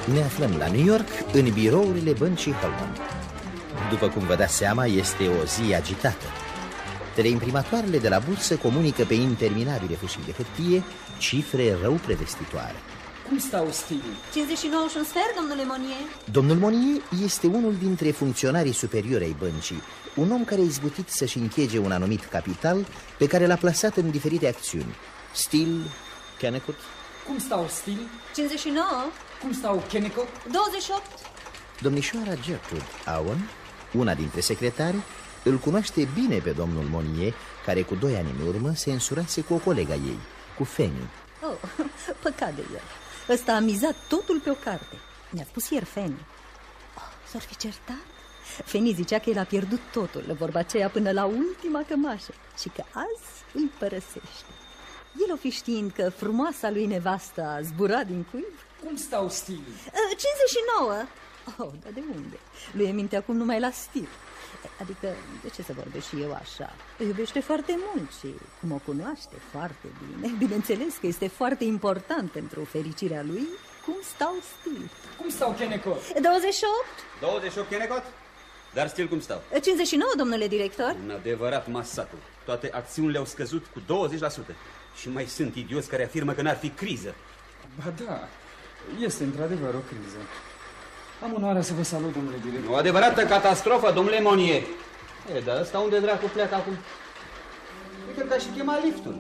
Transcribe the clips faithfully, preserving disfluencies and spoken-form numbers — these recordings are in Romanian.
Ne aflăm la New York, în birourile băncii Holman. După cum vă dați seama, este o zi agitată. Teleimprimatoarele de la bursă comunică pe interminabile fâșii de hârtie cifre rău prevestitoare. Cum stau stilii? cincizeci și nouă și un sfert, domnule Monier. Domnul Monier este unul dintre funcționarii superiori ai băncii, un om care a izbutit să-și închege un anumit capital pe care l-a plasat în diferite acțiuni. Stil, Kennecott. Cum stau stil? cincizeci și nouă. Cum stau Kennecott? douăzeci și opt. Domnișoara Gertrude Owen, una dintre secretari, îl cunoaște bine pe domnul Monier, care cu doi ani în urmă se însurase cu o colega ei, cu Fanny. Oh, păcat de el. Ăsta a mizat totul pe o carte. Mi-a spus ieri Fanny. Oh, s-ar fi certat? Fanny zicea că el a pierdut totul, vorba aceea până la ultima cămașă, și că azi îl părăsește. El o fi știind că frumoasa lui nevastă a zburat din cuib. Cum stau stilii? cincizeci și nouă. Oh, dar de unde? Lui e minte acum numai la stil. Adică, de ce să vorbesc și eu așa? Îi iubește foarte mult și, cum o cunoaște foarte bine, bineînțeles că este foarte important pentru fericirea lui cum stau stil. Cum stau Kennecott? douăzeci și opt. douăzeci și opt Kennecott? Dar stil cum stau? cincizeci și nouă, domnule director. Un adevărat masatul. Toate acțiunile au scăzut cu douăzeci la sută. Și mai sunt idioți care afirmă că n-ar fi criză. Ba da, este într-adevăr o criză. Am onoarea să vă salut, domnule director. O adevărată catastrofă, domnule Monier. E, dar ăsta unde dracu pleacă acum? Uite că și chema liftul.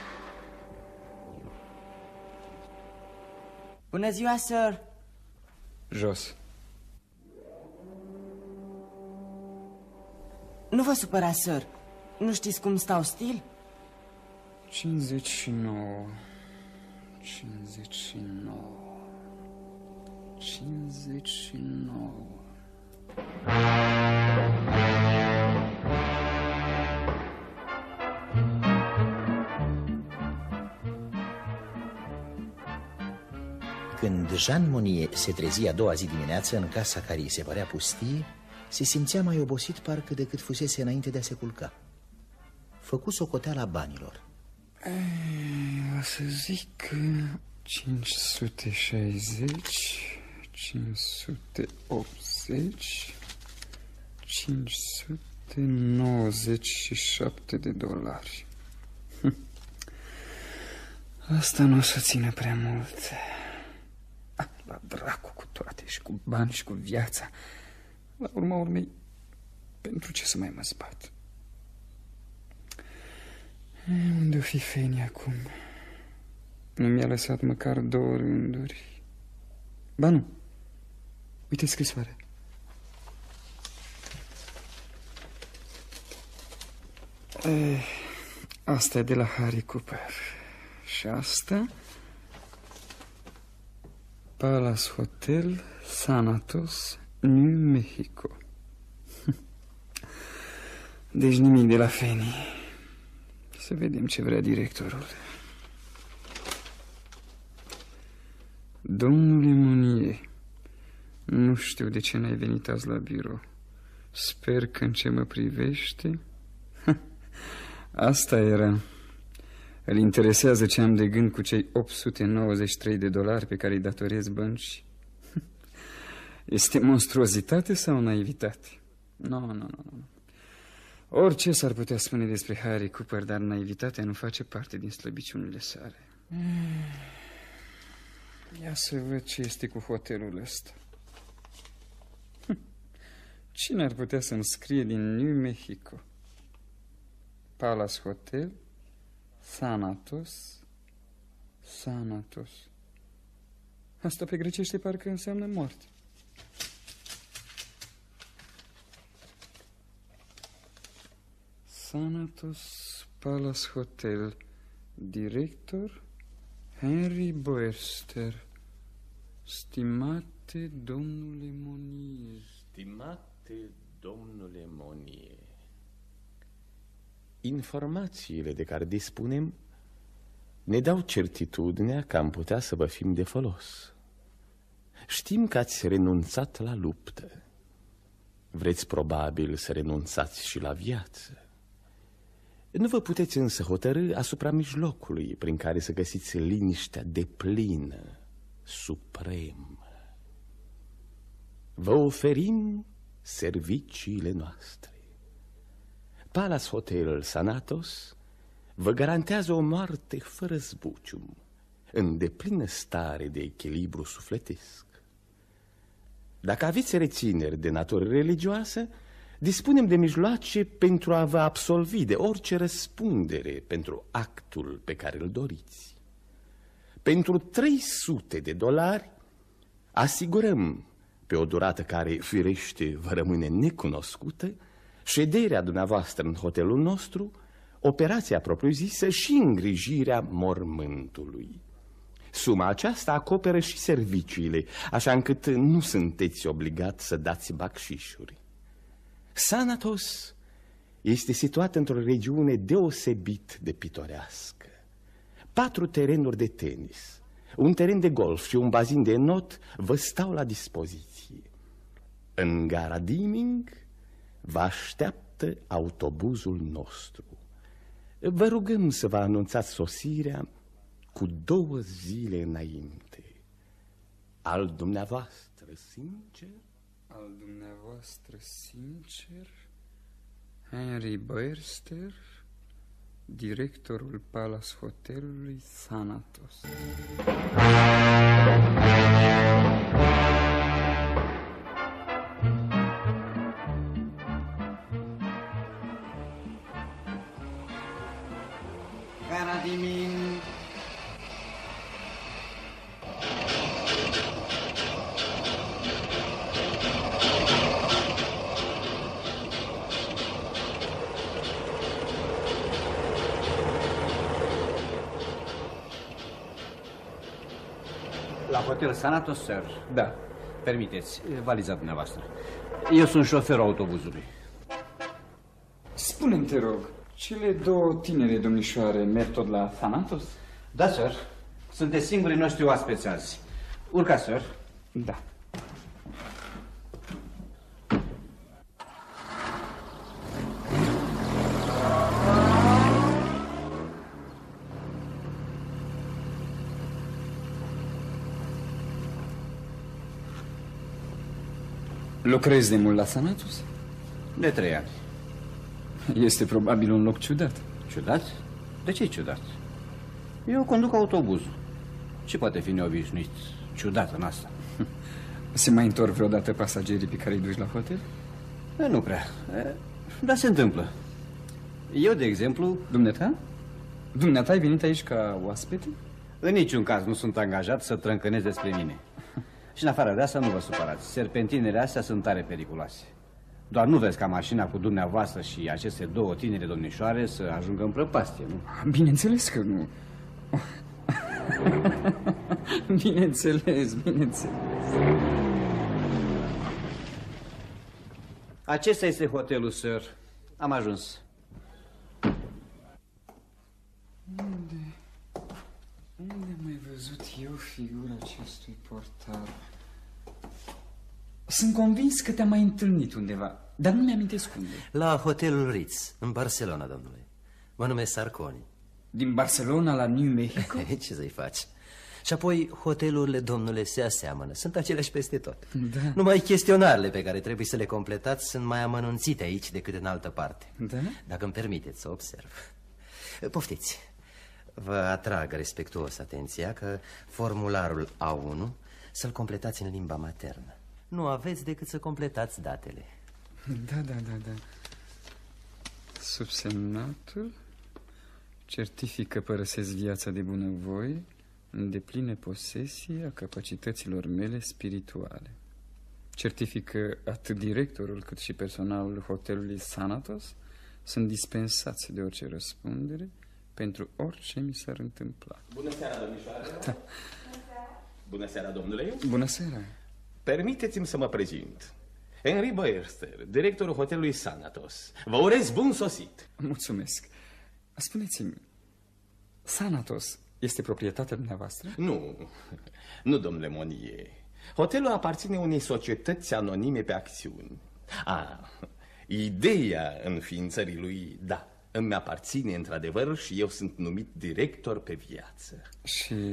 Bună ziua, sir. Jos. Nu vă supăra, sir. Nu știți cum stau stil? cincizeci și nouă. cincizeci și nouă. cincizeci și nouă. Când Jean Monier se trezi a doua zi dimineață în casa care îi se părea pustie, se simțea mai obosit parcă decât fusese înainte de a se culca. Făcu socoteala banilor. Ei, o să zic cinci sute șaizeci, cinci sute optzeci, cinci sute nouăzeci și șapte de dolari. Asta nu o să țină prea mult. La dracu cu toate, și cu bani și cu viața. La urma urmei, pentru ce să mai mă zbat? Unde-o fi Fanny acum? Nu mi-a lăsat măcar două rânduri. Ba nu, uite scrisoarea. Eh, asta e de la Harry Cooper. Și asta Palace Hotel, Sanatos, New Mexico. Deci nimic de la Fanny. Să vedem ce vrea directorul. Domnule Monier, nu știu de ce n-ai venit azi la birou. Sper că în ce mă privește... Asta era. Îl interesează ce am de gând cu cei opt sute nouăzeci și trei de dolari pe care îi datorez bănci. Este monstruozitate sau naivitate? Nu, nu, nu, nu. Orice s-ar putea spune despre Harry Cooper, dar naivitatea nu face parte din slăbiciunile sale. Ia să văd ce este cu hotelul ăsta. Cine ar putea să-mi scrie din New Mexico? Palace Hotel, Sanatos, Sanatos. Asta pe grecește parcă înseamnă moarte. Sanatos Palace Hotel. Director Henry Boerster. Stimate domnule Monier. Stimate domnule Monier, informațiile de care dispunem ne dau certitudinea că am putea să vă fim de folos. Știm că ați renunțat la luptă. Vreți probabil să renunțați și la viață. Nu vă puteți însă hotărî asupra mijlocului prin care să găsiți liniștea deplină, supremă. vă oferim serviciile noastre. Palace Hotel Thanatos vă garantează o moarte fără zbucium, în deplină stare de echilibru sufletesc. Dacă aveți rețineri de natură religioasă, dispunem de mijloace pentru a vă absolvi de orice răspundere pentru actul pe care îl doriți. Pentru trei sute de dolari asigurăm, pe o durată care, firește, vă rămâne necunoscută, șederea dumneavoastră în hotelul nostru, operația propriu-zisă și îngrijirea mormântului. Suma aceasta acoperă și serviciile, așa încât nu sunteți obligat să dați bacșișuri. Thanatos este situat într-o regiune deosebit de pitorească. Patru terenuri de tenis, un teren de golf și un bazin de not vă stau la dispoziție. În gara Deeming vă așteaptă autobuzul nostru. Vă rugăm să vă anunțați sosirea cu două zile înainte. Al dumneavoastră sincer? Al dumneavoastră sincer, Henry Boerster, directorul Palace Hotelului Thanatos. Gara Deeming. La Hotel Thanatos, sir? Da. Permiteți, valiza dumneavoastră. Eu sunt șoferul autobuzului. Spune-mi, te rog, cele două tinere domnișoare merg tot la Thanatos? Da, sir. Sunteți singurii noștri oaspeți azi. Urca, sir. Da. Lucrezi de mult la Thanatos? De trei ani. Este probabil un loc ciudat. Ciudat? De ce e ciudat? Eu conduc autobuzul. Ce poate fi neobișnuit ciudat în asta? Se mai întorc vreodată pasagerii pe care îi duci la hotel? E, nu prea. E, dar se întâmplă. Eu, de exemplu... Dumneata? Dumneata ai venit aici ca oaspete? În niciun caz nu sunt angajat să trâncănesc despre mine. Și în afară de asta nu vă supărați. Serpentinele astea sunt tare periculoase. Doar nu vezi ca mașina cu dumneavoastră și aceste două tinere domnișoare să ajungă în prăpastie, nu? Bineînțeles că nu. Bineînțeles, bineînțeles. Acesta este hotelul, sir. Am ajuns. Unde? Unde am mai văzut eu figura acestui portar? Sunt convins că te-am mai întâlnit undeva, dar nu mi-amintesc unde. La hotelul Ritz, în Barcelona, domnule. Mă numesc Sarconi. Din Barcelona la New Mexico? Ce să-i faci? Și apoi hotelurile, domnule, se aseamănă. Sunt aceleași peste tot. Da. Numai chestionarele pe care trebuie să le completați sunt mai amănunțite aici decât în altă parte. Da? Dacă îmi permiteți să observ. Poftiți. Vă atrag respectuos atenția că formularul A unu să-l completați în limba maternă. Nu aveți decât să completați datele. Da, da, da, da. Subsemnatul certifică părăsesc viața de bunăvoie în deplină posesie a capacităților mele spirituale. Certifică atât directorul cât și personalul hotelului Thanatos sunt dispensați de orice răspundere pentru orice mi s-ar întâmpla. Bună seara, domnișoară. Da. Bună seara, domnule. Bună seara. Permiteți-mi să mă prezint. Henry Boerster, directorul hotelului Thanatos. Vă urez bun sosit. Mulțumesc. Spuneți-mi, Thanatos este proprietatea dumneavoastră? Nu, nu, domnule Monie. Hotelul aparține unei societăți anonime pe acțiuni. A, ideea înființării lui, da, îmi aparține într-adevăr și eu sunt numit director pe viață. Și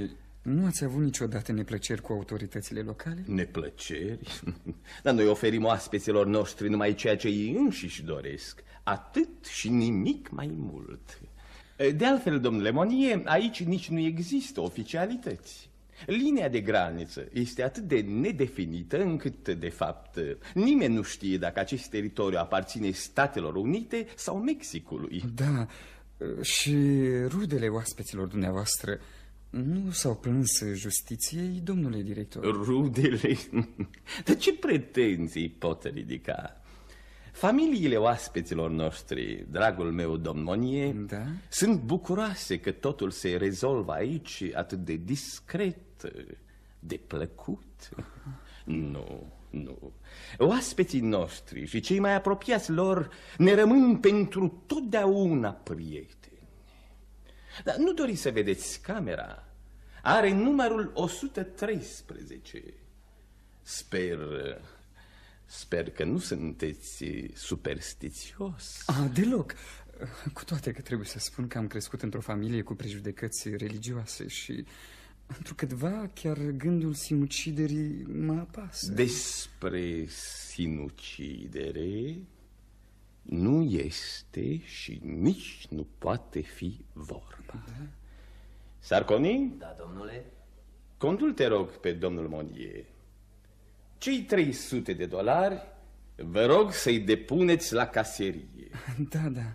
Nu ați avut niciodată neplăceri cu autoritățile locale? Neplăceri? Dar noi oferim oaspeților noștri numai ceea ce ei înșiși doresc. Atât și nimic mai mult. De altfel, domnule Monie, aici nici nu există oficialități. Linia de graniță este atât de nedefinită încât, de fapt, nimeni nu știe dacă acest teritoriu aparține Statelor Unite sau Mexicului. Da, și rudele oaspeților dumneavoastră nu s-au plâns justiției, domnule director? Rudele? Dar ce pretenții pot ridica? Familiile oaspeților noștri, dragul meu domn Monie, da? Sunt bucuroase că totul se rezolvă aici atât de discret, de plăcut. Nu, nu. Oaspeții noștri și cei mai apropiați lor ne rămân pentru totdeauna prieteni. Dar nu doriți să vedeți camera? Are numărul o sută treisprezece. Sper... Sper că nu sunteți superstițios. Ah, deloc. Cu toate că trebuie să spun că am crescut într-o familie cu prejudecăți religioase și întrucâtva chiar gândul sinuciderii mă apasă. Despre sinucidere nu este și nici nu poate fi vorba. Da. Sarconi? Da, domnule. Contul te rog pe domnul Monie. Cei trei sute de dolari, vă rog să-i depuneți la caserie. Da, da.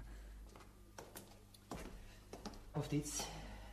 Poftiți.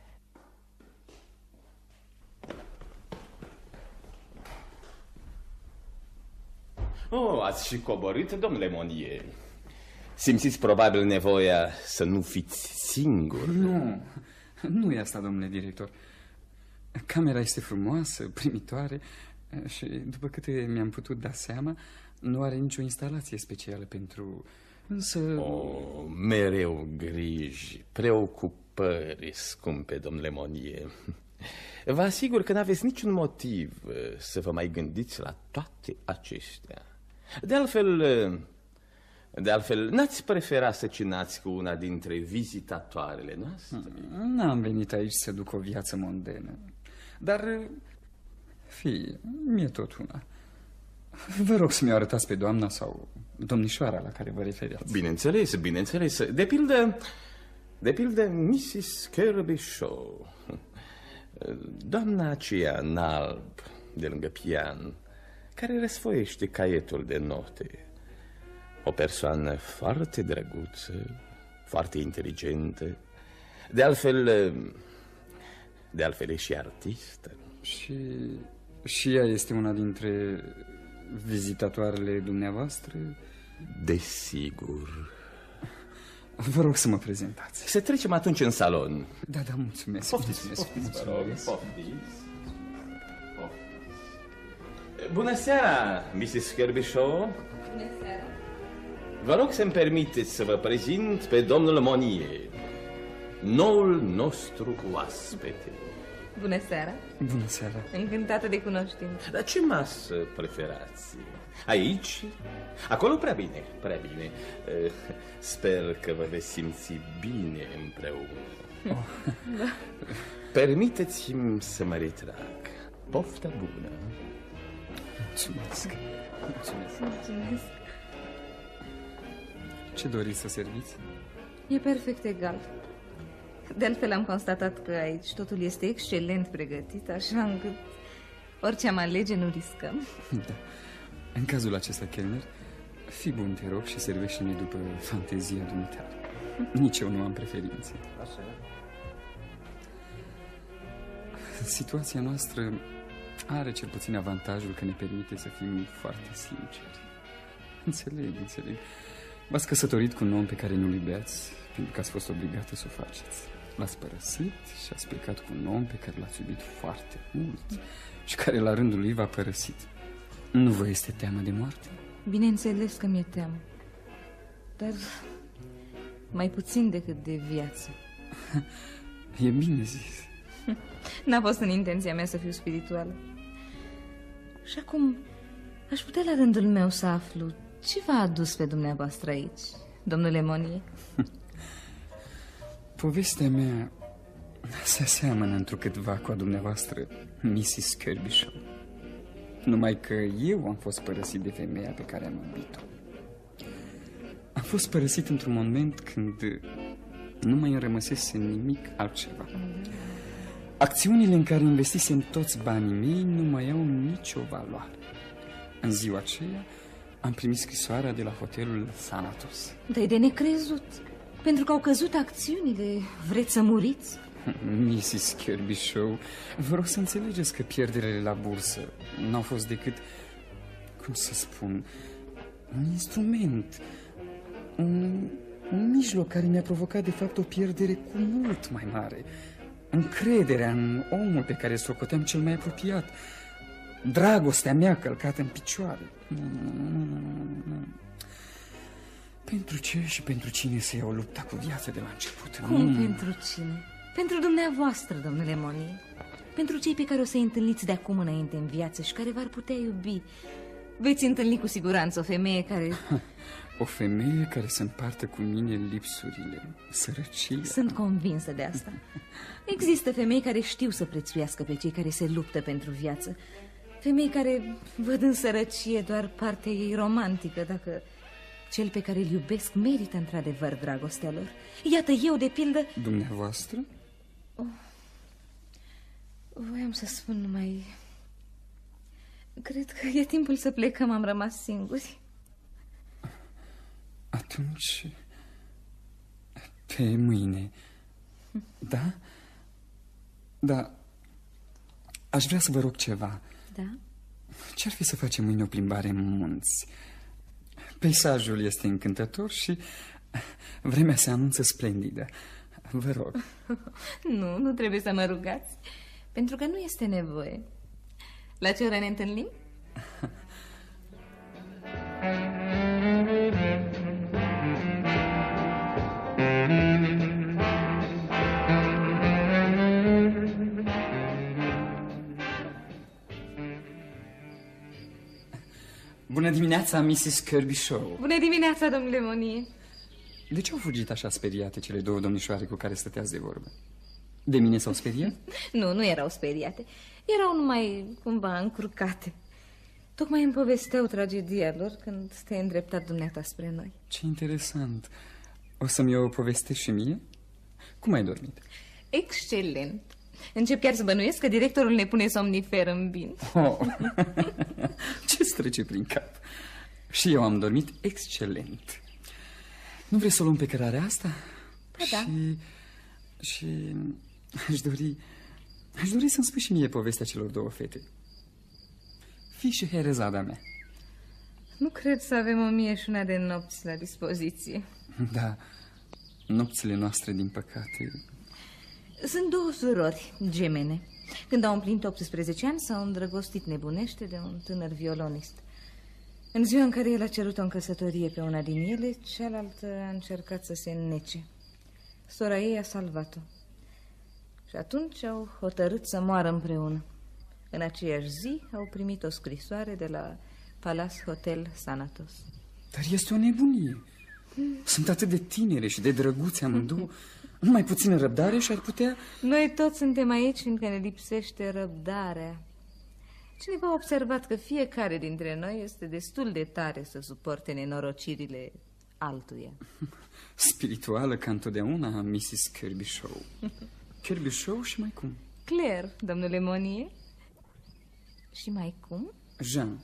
Oh, ați și coborât, domnule Monie. Simțiți probabil nevoia să nu fiți singur. Nu, nu e asta, domnule director. Camera este frumoasă, primitoare și, după câte mi-am putut da seama, nu are nicio instalație specială pentru... Însă... Oh, mereu griji, preocupări, scumpe domnule Monie. Vă asigur că n-aveți niciun motiv să vă mai gândiți la toate acestea. De altfel, de altfel, n-ați prefera să cinați cu una dintre vizitatoarele noastre? N-am venit aici să duc o viață mondenă, dar, fie, mi-e tot una. Vă rog să mi-o arătați pe doamna sau domnișoara la care vă referiați. Bineînțeles, bineînțeles. De pildă, de pildă, missus Kirby Shaw. Doamna aceea în alb, de lângă pian, care răsfoiește caietul de note. O persoană foarte drăguță, foarte inteligentă. De altfel, de altfel e și artistă. Și, și ea este una dintre vizitatoarele dumneavoastră? Desigur. Vă rog să mă prezentați. Să trecem atunci în salon. Da, da, mulțumesc. Poftiți, mulțumesc, poftiți, mulțumesc. vă rog, poftiți. Bună seara, missus Kirby Shaw. Bună seara. Vă rog să-mi permiteți să vă prezint pe domnul Monie, noul nostru oaspete. Bună seara. Bună seara. Încântată de cunoștință. Dar ce masă preferați? Aici? Acolo prea bine, prea bine. Sper că vă veți simți bine împreună. Oh. Da. Permiteți-mi să mă retrag. Poftă bună. Mulțumesc. Mulțumesc. Mulțumesc. Ce doriți să serviți? E perfect egal. De altfel am constatat că aici totul este excelent pregătit, așa încât orice am alege nu riscăm. Da. În cazul acesta, Kellner, fii bun, te rog, și servește-ne după fantezia dumitare. Nici eu nu am preferințe. Așa. Situația noastră are cel puțin avantajul că ne permite să fim foarte sinceri. Înțeleg, înțeleg. V-ați căsătorit cu un om pe care nu-l iubeați pentru că ați fost obligată să o faceți. L-ați părăsit și ați plecat cu un om pe care l-ați iubit foarte mult și care la rândul lui v-a părăsit. Nu vă este teamă de moarte? Bineînțeles că mi-e teamă, dar mai puțin decât de viață. E bine zis. N-a fost în intenția mea să fiu spirituală. Și acum aș putea la rândul meu să aflu ce v-a adus pe dumneavoastră aici, domnule Monie? Povestea mea Se aseamănă întrucâtva cu a dumneavoastră, missus Kerbishaw. Numai că eu am fost părăsit de femeia pe care am iubit-o. Am fost părăsit într-un moment când nu mai îmi rămăsese nimic altceva. Acțiunile în care investisem toți banii mei nu mai au nicio valoare. În ziua aceea am primit scrisoarea de la hotelul Thanatos. Dar e de necrezut. Pentru că au căzut acțiunile. Vreți să muriți? missus Kerbishaw, vă rog să înțelegeți că pierderile la bursă n-au fost decât, cum să spun, un instrument, un, un mijloc care mi-a provocat de fapt o pierdere cu mult mai mare. Încrederea în omul pe care socoteam cel mai apropiat, dragostea mea călcată în picioare. Pentru ce și pentru cine să iau lupta cu viața de la început? Cum mm. pentru cine? Pentru dumneavoastră, domnule Monier. Pentru cei pe care o să-i întâlniți de acum înainte în viață și care v-ar putea iubi. Veți întâlni cu siguranță o femeie care... O femeie care să împartă cu mine lipsurile, sărăcia. Sunt convinsă de asta. Există femei care știu să prețuiască pe cei care se luptă pentru viață. Femei care văd în sărăcie doar partea ei romantică, dacă cel pe care îl iubesc merită într-adevăr dragostea lor. Iată, eu, de pildă... Dumneavoastră? Oh. Voiam să spun numai... Cred că e timpul să plecăm, am rămas singuri. Atunci... Pe mâine... Da? Da. Aș vrea să vă rog ceva. Da? Ce-ar fi să facem mâine o plimbare în munți? Peisajul este încântător și vremea se anunță splendidă. Vă rog. Nu, nu trebuie să mă rugați, pentru că nu este nevoie. La ce oră ne întâlnim? Bună dimineața, missus Kerbishaw. Bună dimineața, domnule Monier. De ce au fugit așa speriate cele două domnișoare cu care stăteați de vorbă? De mine s-au speriat? Nu, nu erau speriate. Erau numai cumva încurcate. Tocmai îmi povesteau tragedia lor când te-ai îndreptat dumneata spre noi. Ce interesant. O să-mi o povestești și mie? Cum ai dormit? Excelent. Încep chiar să bănuiesc că directorul ne pune somnifer în bin. Oh. Ce-ți trece prin cap? Și eu am dormit excelent. Nu vrei să o luăm pe cărarea asta? Da, da. Și... și... aș dori... aș dori să-mi spui și mie povestea celor două fete. Fii și herezada mea. Nu cred să avem o mie și una de nopți la dispoziție. Da, nopțile noastre, din păcate... Sunt două surori gemene. Când au împlinit optsprezece ani, s-au îndrăgostit nebunește de un tânăr violonist. În ziua în care el a cerut-o în căsătorie pe una din ele, cealaltă a încercat să se înnece. Sora ei a salvat-o. Și atunci au hotărât să moară împreună. În aceeași zi au primit o scrisoare de la Palace Hotel Thanatos. Dar este o nebunie. Sunt atât de tinere și de drăguțe amândouă. Numai puțină răbdare și ar putea... Noi toți suntem aici fiindcă ne lipsește răbdarea. Cineva a observat că fiecare dintre noi este destul de tare să suporte nenorocirile altuia. Spirituală ca întotdeauna, missus Kerbishaw. Kerbishaw și mai cum? Claire, domnule Monier. Și mai cum? Jean.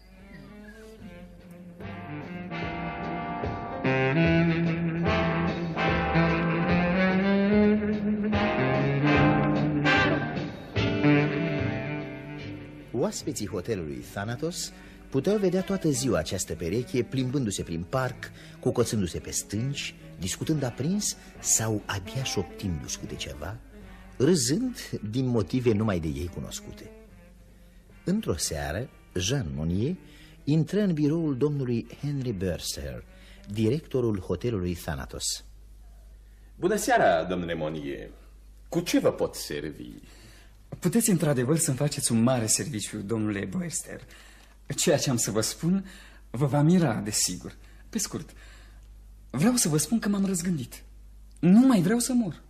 Oaspeții hotelului Thanatos puteau vedea toată ziua această pereche plimbându-se prin parc, cocoțându-se pe stânci, discutând aprins sau abia șoptindu-și câte ceva, râzând din motive numai de ei cunoscute. Într-o seară, Jean Monier intră în biroul domnului Henry Burster, directorul hotelului Thanatos. Bună seara, domnule Monier. Cu ce vă pot servi? Puteți într-adevăr să-mi faceți un mare serviciu, domnule Burster. Ceea ce am să vă spun vă va mira, desigur. Pe scurt, vreau să vă spun că m-am răzgândit. Nu mai vreau să mor.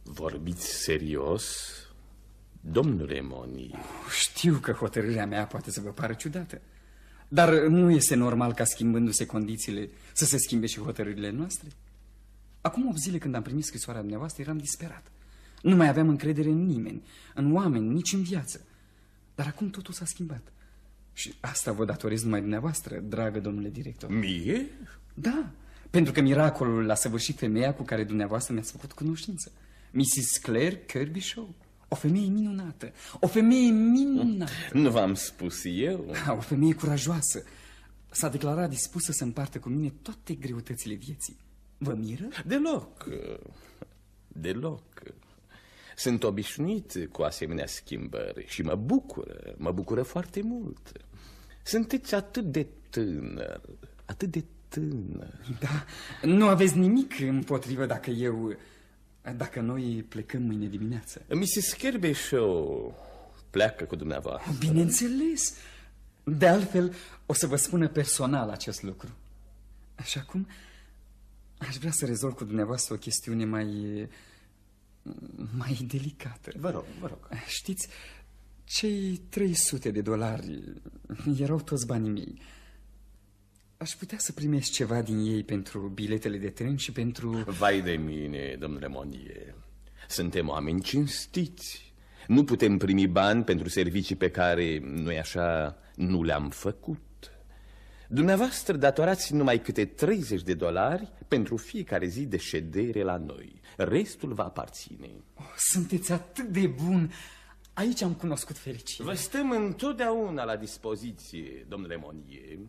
Vorbiți serios, domnule Monie? Știu că hotărârea mea poate să vă pară ciudată, dar nu este normal ca schimbându-se condițiile să se schimbe și hotărârile noastre. Acum opt zile când am primit scrisoarea dumneavoastră eram disperat. Nu mai aveam încredere în nimeni, în oameni, nici în viață. Dar acum totul s-a schimbat. Și asta vă datorez numai dumneavoastră, dragă domnule director. Mie? Da, pentru că miracolul l-a săvârșit femeia cu care dumneavoastră mi-ați făcut cunoștință. missis Claire Kirby-Shaw. O femeie minunată, o femeie minunată. Nu v-am spus eu? O femeie curajoasă. S-a declarat dispusă să împartă cu mine toate greutățile vieții. Vă miră? Deloc, deloc. Sunt obișnuit cu asemenea schimbări și mă bucură, mă bucură foarte mult. Sunteți atât de tânăr, atât de tânăr. Da, nu aveți nimic împotrivă dacă eu, dacă noi plecăm mâine dimineață. missis Kirby-Shaw pleacă cu dumneavoastră. Bineînțeles. De altfel, o să vă spună personal acest lucru. Și acum, aș vrea să rezolv cu dumneavoastră o chestiune mai... mai delicată. Vă rog, vă rog. Știți, cei trei sute de dolari erau toți banii mei. Aș putea să primesc ceva din ei pentru biletele de tren și pentru... Vai de mine, domnule Monie. Suntem oameni cinstiți. Nu putem primi bani pentru servicii pe care, noi așa, nu le-am făcut. Dumneavoastră datorați numai câte treizeci de dolari pentru fiecare zi de ședere la noi. Restul va aparține. Oh, sunteți atât de bun. Aici am cunoscut fericire. Vă stăm întotdeauna la dispoziție, domnule Monie.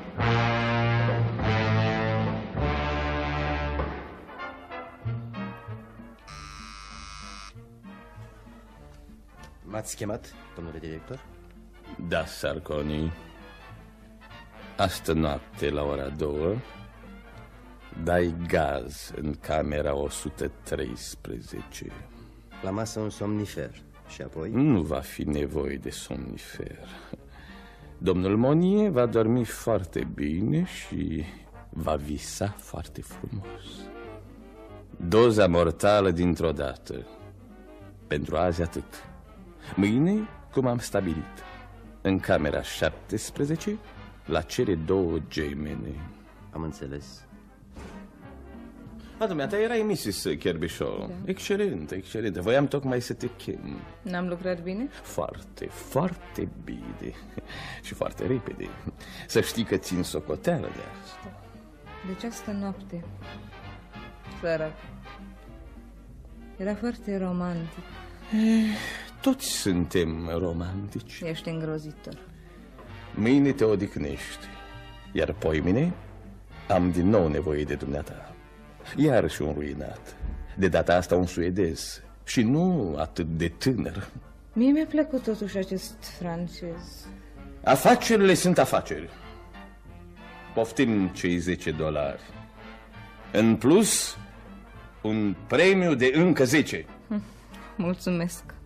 M-ați chemat, domnule director? Da, Sarconi. Astă noapte, la ora două, dai gaz în camera o sută treisprezece. La masă un somnifer. Și apoi? Nu va fi nevoie de somnifer. Domnul Monie va dormi foarte bine și va visa foarte frumos. Doza mortală dintr-o dată. Pentru azi atât. Mâine, cum am stabilit, în camera șaptesprezece, la cele două gemene. Am înțeles. A, dumneata, erai missis Kirby-Shaw. Da. Excelent, excelent. Voiam tocmai să te chem. N-am lucrat bine? Foarte, foarte bine. Și foarte repede. Să știi că țin socoteală de asta. Deci asta noapte, sărac, era foarte romantic. Eh, toți suntem romantici. Ești îngrozitor. Mâine te odihnești, iar poimine am din nou nevoie de dumneata. Iarăși un ruinat. De data asta un suedez. Și nu atât de tânăr. Mie mi-a plăcut totuși acest francez. Afacerile sunt afaceri. Poftim cei zece dolari. În plus, un premiu de încă zece. Mulțumesc.